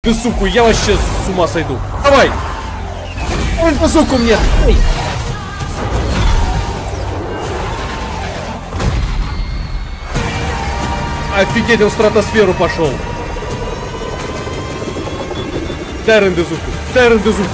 Рендезуку, я вообще с ума сойду. Давай! Рендезуку мне! Ой. Офигеть, он в стратосферу пошел. Дай Рендезуку, дай Рендезуку.